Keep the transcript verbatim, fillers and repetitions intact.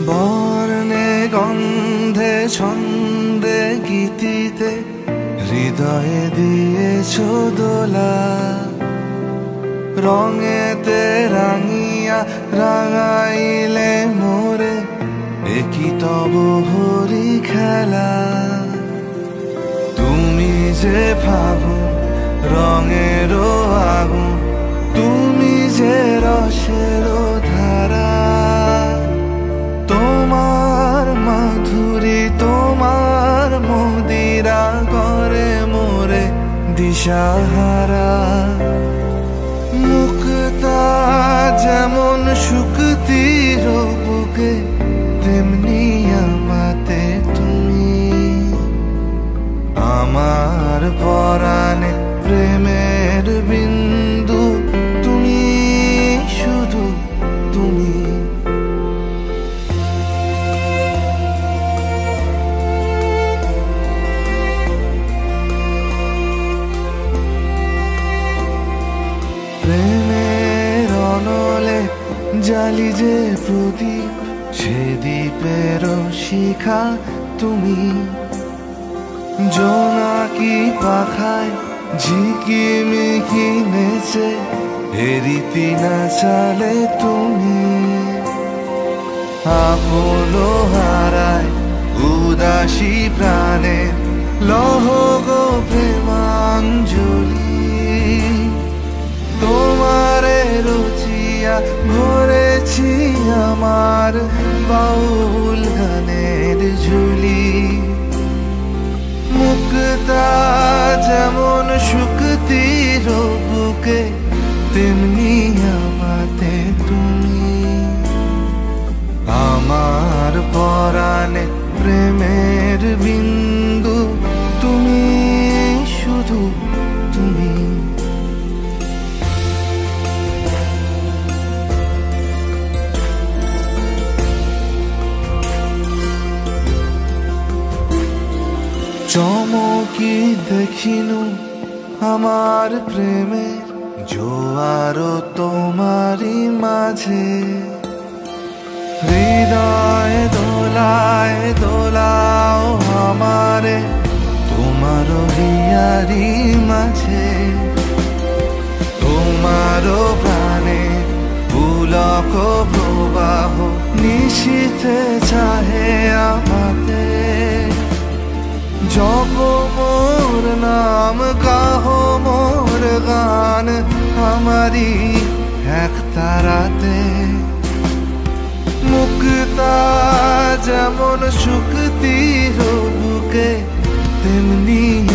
বর্ণে গন্ধে ছন্দে গীতিতে হৃদয়ে দিয়েছ দোলা, রঙেতে রাঙিয়া রাঙাইলে মোরে একই তব হরি খেলা। তুমি যে ফাগুন রঙেরও আগুন, তুমি যে রসেরও ধারা, তোমার মাধুরী তোমার মদিরা করে মোরে দিশাহারা। মুক্তা যেমন শুকতির বুকে, তেমনি আমাতে তুমি। আমার পরাণে প্রেমের বিন্দু, তুমি শুধু তুমি। প্রেমের অনলে জালি যে প্রদীপ, সে দ্বীপের শিখা তুমি। জোনাকি পাখায় ঝিকিমিকি নেচে হেরিতি না চালে তুমি। আপনো হারায় উদাসী প্রাণে লহ গো প্রেমাঞ্জলি। তোমারে রচিয়া ভরেছি আমার বাউল গানের ঝুলি। মুক্তা যেমন শুকতির বুকে, তেমনি আমাতে তুমি। আমার পরাণে প্রেমের বিন্দু, তুমি শুধু তুমি। চমকি দেখিনু আমার প্রেমের জোয়ার তোমারি মাঝে। হৃদয় দোলায় দোলাও আমারে তোমার হিয়ারি মাঝে। তোমার প্রাণে পুলক প্রবাহ নিশীথে চাহে আমাতে। জপ মোর নাম গাহো মোর গান আমারি এক তারাতে। মুক্তা যেমন শুকতির বুকে, তেমনি